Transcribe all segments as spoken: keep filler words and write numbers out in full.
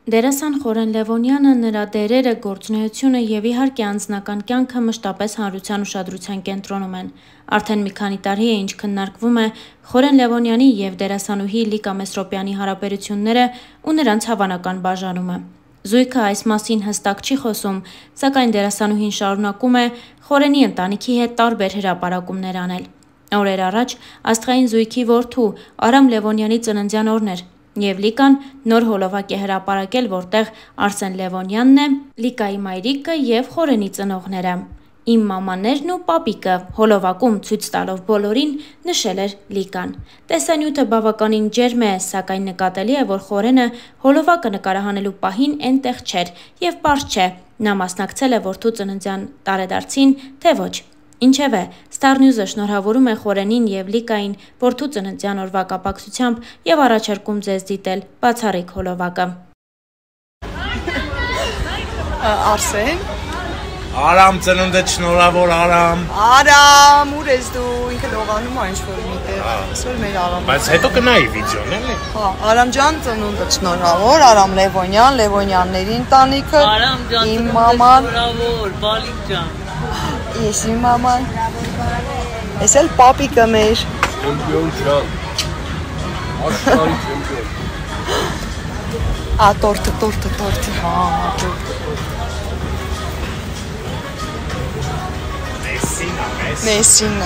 Դերասան Խորեն Լևոնյանը, նրա դերերը, գործունեությունը և իհարկե անձնական կյանքը մշտապես հանրության ուշադրության կենտրոնում են։ Արդեն մի քանի տարի է, ինչ քննարկվում է Խորեն Լևոնյանի և դերասանուհի Լիկա Մեսրոպյանի հարաբերությունները ու նրանց հավանական բաժանումը։ Զույգը այս մասին հստակ չի խոսում, սակայն դերասանուհին շարունակում է Խորենի ընտանիքի հետ տարբեր հրապարակումներ անել։ Օրեր առաջ աստղային զույգի որդու Արամ Լևոնյանի ծննդյան օրն էր, և Լիկան նոր հոլովակ է հրապարակել, որտեղ Արսեն Լևոնյանն է, Լիկայի մայրիկը և Խորենի ծնողները։ «Իմ մամաներն ու պապիկը» հոլովակում ցույց տալով բոլորին նշել էր Լիկան։ Տեսանյութը բավականին ջերմ է, սակայն նկատելի է, որ Խորենը հոլովակը նկարահանելու պահին էնտեղ չէր և պարզ չէ՝ նա մասնակցել է որդու ծննդյան տարեդարձին, թե ոչ։ Ինչևէ, Star News-ը շնորհավորում է Խորենին և Լիկային որդու ծննդյան օրվա կապակցությամբ և առաջարկում ձեզ դիտել բացառիկ հոլովակը։ Արսեն Արամ ծնունդդ շնորհավոր Արամ։ Արամ, ուր ես դու, ինքը լողանում է ինչ-որ միտեղ, այսօր մեր Արամը։ Բայց հետո կնայի վիդեոն, էլի։ Հա, Արամ ջան, ծնունդդ շնորհավոր, Արամ Լևոնյան, Լևոնյանների ընտանիքը։ Արամ ջան, իմ մաման, շնորհավոր, Բալիկ ջան։ Ես իմ մաման։ Ես էլ պապիկը մեր։ Չեմպիոն ջան։ Աշխարհի չեմպիոն։ Ա, տորտը, տորտը, տորտը, հա, տորտը։ Մեսինը։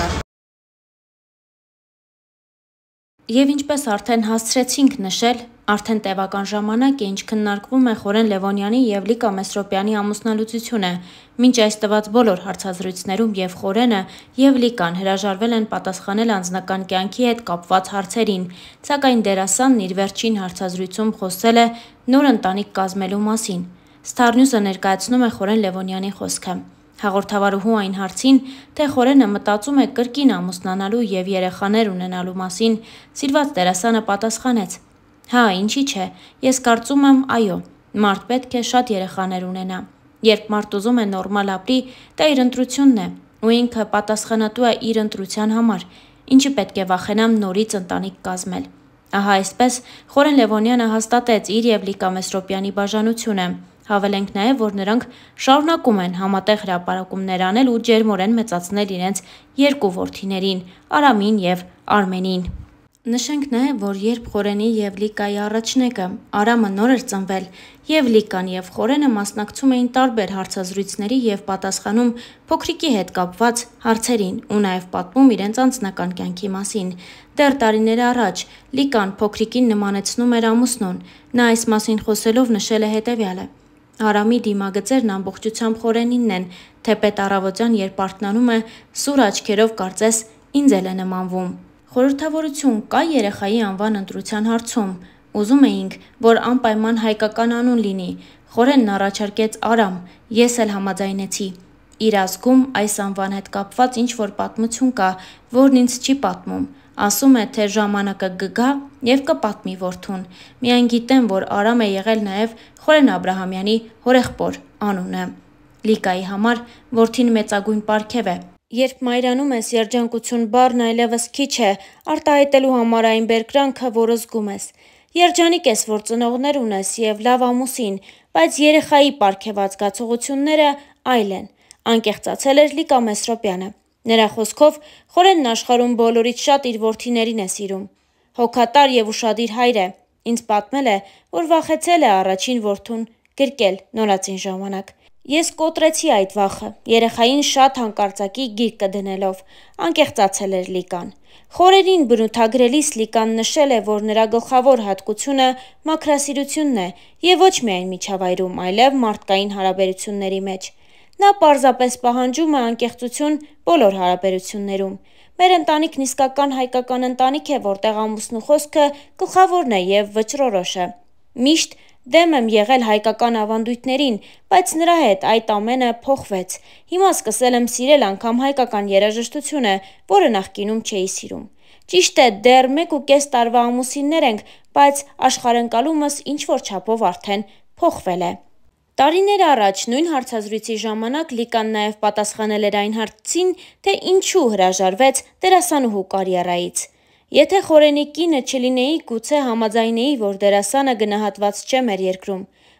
Եվ ինչպես արդեն հասցրեցինք նշել, արդեն տևական ժամանակ է, ինչ քննարկվում է Խորեն Լևոնյանի և Լիկա Մեսրոպյանի ամուսնալուծությունը։ Մինչ այս տված բոլոր հարցազրույցներում և Խորենը, և Լիկան հրաժարվել են պատասխանել անձնական կյանքի հետ կապված հարցերին, սակայն դերասանն իր վերջին հարցազրույցում խոսել է նոր ընտանիք կազմելու մասին։ Star News-ը ներկայացնում է Խորեն Լևոնյանի խոսքը։ Հաղորդավարուհու այն հարցին, թե Խորենը մտածում է կրկին ամուսնանալու և երեխաներ ունենալու մասին, սիրված դերասանը պատասխանեց. «Հա, ինչի՞ չէ, ես կարծում եմ, այո, մարդ պետք է շատ երեխաներ ունենա։ Երբ մարդ ուզում է նորմալ ապրի, դա իր ընտրությունն է, ու ինքը պատասխանատու է իր ընտրության համար, ինչի պետք է վախենամ նորից ընտանիք կազմել»։ Ահա այսպես Խորեն Լևոնյանը հաստատեց իր և Լիկա Մեսրոպյանի բաժանությունը։ Հավելենք նաև, որ նրանք շարունակում են համատեղ հրապարակումներ անել ու ջերմորեն մեծացնել իրենց երկու որդիներին՝ Արամին և Արմենին։ Նշենք նաև, որ երբ Խորենի և Լիկայի առաջնեկը Արամը նոր էր ծնվել, և Լիկան և Խորենը մասնակցում էին տարբեր հարցազրույցների և պատասխանում փոքրիկի հետ կապված հարցերին ու նաև պատմում իրենց անձնական կյանքի մասին։ Դեռ տարիներ առաջ Լիկան փոքրիկին նմանեցնում էր ամուսնուն։ Նա այս մասին խոսելով նշել է հետևյալը. «Արամի դիմագծերն ամբողջությամբ Խորենինն են, թեպետ առավոտյան, երբ արթնանում է, սուր աչքերով կարծես ինձ էլ է նմանվում»։ Խորհրդավորություն կա երեխայի անվան ընտրության հարցում։ Ուզում էինք, որ անպայման հայկական անուն լինի։ Խորենն առաջարկեց Արամ, ես էլ համաձայնեցի։ Իր ազգում այս անվան հետ կապված ինչ-որ պատմություն կա, որն ինձ չի պատմում։ Ասում է, թե ժամանակը կգա և կպատմի որդուն։ Միայն գիտեմ, որ Արամ է եղել նաև Խորեն Աբրահամյանի հորեղբոր անունը։ Լիկայի համար որդին մեծագույն պարգև է։ Երբ մայրանում ես, երջանկություն բառն այլևս քիչ է, արտահայտելու համար այն բերկրանքը, որը զգում ես։ Երջանիկ ես, որ ծնողներ ունես և լավ ամուսին, բայց երեխայի պարգևած զգացողությունները այլ են, անկեղծացել էր Լիկա Մեսրոպյանը։ Նրա խոսքով Խորենն աշխարհում բոլորից շատ իր որդիներին է սիրում։ Հոգատար և ուշադիր հայր է։ Ինձ պատմել է, որ վախեցել է առաջին որդուն գրկել նորածին ժամանակ։ Ես կոտրեցի այդ վախը՝ երեխային շատ հանկարծակի գիրկը դնելով, անկեղծացել էր Լիկան։ Խորենին բնութագրելիս Լիկան նշել է, որ նրա գլխավոր հատկությունը մաքրասիրությունն է և ոչ միայն միջավայրում, այլև մարդկային հարաբերությունների մեջ։ Նա պարզապես պահանջում է անկեղծություն բոլոր հարաբերություններում։ Մեր ընտանիքն իսկական հայկական ընտանիք է, որտեղ ամուսնու խոսքը գլխավորն է և վճռորոշը։ Միշտ դեմ եմ եղել հայկական ավանդույթներին, բայց նրա հետ այդ ամենը փոխվեց։ Հիմա սկսել եմ սիրել անգամ հայկական երաժշտությունը, որը նախկինում չէի սիրում։ Ճիշտ է, դեռ մեկ ու կես տարվա ամուսիններ ենք, բայց աշխարհընկալումս ինչ-որ չափով արդեն փոխվել է։ Տարիներ առաջ նույն հարցազրույցի ժամանակ Լիկան նաև պատասխանել էր այն հարցին, թե ինչու հրաժարվեց դերասանուհու կարիերայից։ Եթե Խորենի կինը չլինեի, գուցե համաձայնեի, որ դերասանը գնահատված չէ մեր երկրում,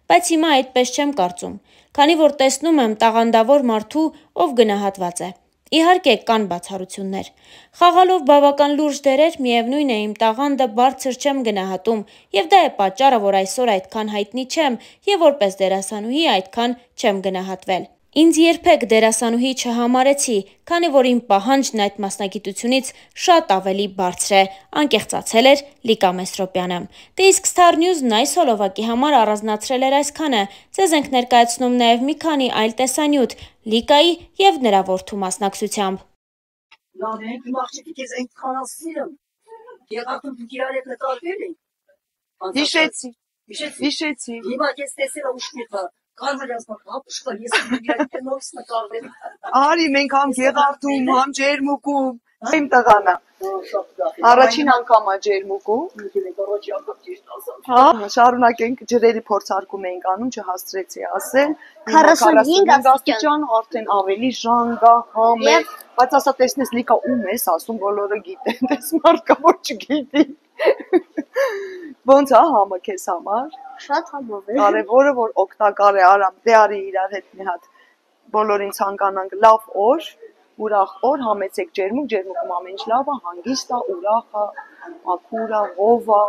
բայց հիմա այդպես չեմ կարծում, քանի որ տեսնում եմ տաղանդավոր մարդու, ով գնահատված է։ Իհարկե կան բացառություններ։ Խաղալով բավական լուրջ դերեր, միևնույն է իմ տաղանդը բարձր չեմ գնահատում, եւ դա է պատճառը, որ այսօր այդքան հայտնի չեմ եւ որպես դերասանուհի այդքան չեմ գնահատվել։ Ինձ երբեք դերասանուհի չհամարեցի, քանի որ իմ պահանջն այդ մասնագիտությունից շատ ավելի բարձր է, անկեղծացել էր Լիկա Մեսրոպյանը։ Դե իսկ Star News-ն այս հոլովակի համար առանձնացրել էր այսքանը։ Ձեզ ենք ներկայացնում նաև մի քանի այլ տեսանյութ Լիկայի եւ նրա որդու մասնակցությամբ։ Լավ է, իմ աղջիկի քեզ այնքան ասիրեմ։ Եղածում դու իրար հետ նկարվել եք։ Հիշեցի, հիշեցի։ Հիմա ես տեսել ուշքիթը։ Կարմրազնակ հապուշկա ես իրար նորից նկարվել։ Արի մենք համ Գեղարդում, համ Ջերմուկում, իմ տղանա։ Առաջին անգամ է Ջերմուկում։ Հա, շարունակենք ջրերի փորձարկում էինք անում, չհասցրեցի ասել։ քառասունհինգ աստիճան արդեն ավելի ժանգա, համ է, բայց ասա տեսնես Լիկա ում ես ասում, բոլորը գիտեն, տես մարդկա որ չգիտի։ Ոնց է համը քեզ համար։ Շատ համով է։ Կարևորը որ օգտակար է, արամ, դե արի իրար հետ մի հատ բոլորին ցանկանանք լավ օր, ուրախ օր, համեցեք Ջերմուկ, Ջերմուկում ամեն ինչ լավ է, հանգիստ է, ուրախ է, մաքուր է, ով է։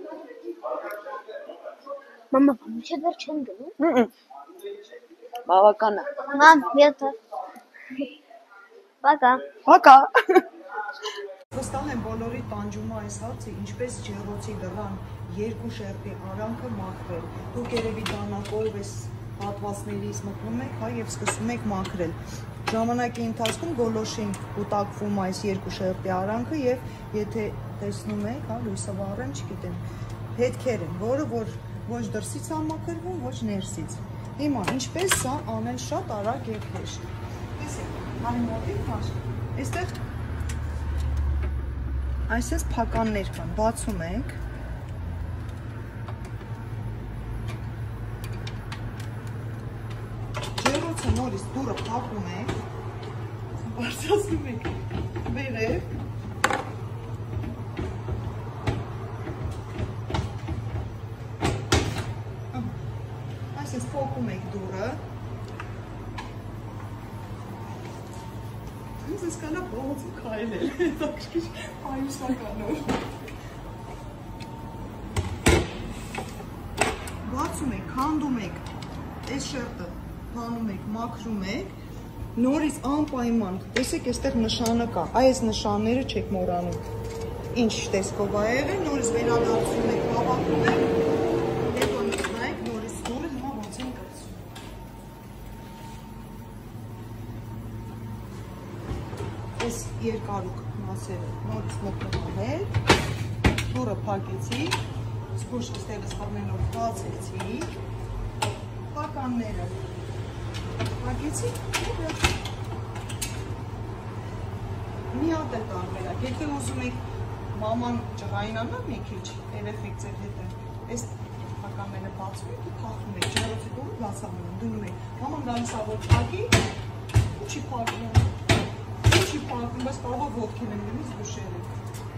Մամա, ինչ դեռ չեմ գնում։ Բավական է։ Մամ, յետը։ Բակա։ Բակա։ Վստահ եմ բոլորի տանջում է այս հարցը, ինչպես ջեռոցի դռան երկու շերտի արանքը մաքրել։ Դուք երևի դանակով այս հատվածներից մտնում եք, հա, եւ սկսում եք մաքրել։ Ժամանակի ընթացքում գոլոշին կուտակվում այս երկու շերտի արանքը եւ եթե տեսնում եք, հա, լույսը վառեն, չգիտեմ, հետքեր են, որը որ ոչ դրսից է մաքրվում, ոչ ներսից։ Հիմա ինչպես սա անել շատ արագ եւ հեշտ։ Տեսեք, անի մոտիկ маш։ Այստեղ այսպես փականներ կան, բացում ենք։ Ջեռոցը նորից դուրը փակում ենք, բարձրացնում ենք վերև։ Այսպես փոկում ենք դուրը։ Ինձ ես կանա բողոցում քայլ էր, հետաքրքիր այուսականոր։ Բացում եք, քանդում եք, այս շերտը հանում եք, մաքրում եք, նորից անպայման, տեսեք այստեղ նշանը կա, այս նշանները չեք մոռանում։ Ինչ տեսքով է եղել, նորից վերադարձում եք, հավաքում եք, հետո նայեք, նորից դուրը հիմա ոնց են կրծում։ Այս երկարուկ մասերը նորից մոտնավել, դուրը փակեցի, զգուշ ստեղից խառնելով բացեցի, փականները փակեցի, մի հատ է տարբերակ, եթե ուզում եք մաման ջղայնանա մի քիչ, երեխեք ձեր հետ է, այս փականները բացում եք ու թախում եք, ջեռոցի դուրը բացանում եք, դնում եք, մաման գալիս ա որ փակի, ու չի փակում։ Չի փակում, բայց կարող է ոտքել եմ գնից զգուշել եք։